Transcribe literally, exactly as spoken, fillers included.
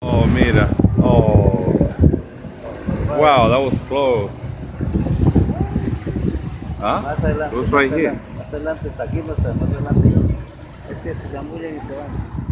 Oh, mira. Oh. Wow, that was close. Huh? Más adelante. It was más right here. adelante, Más adelante, está aquí, no está, más adelante. Es que se zambullen y se van.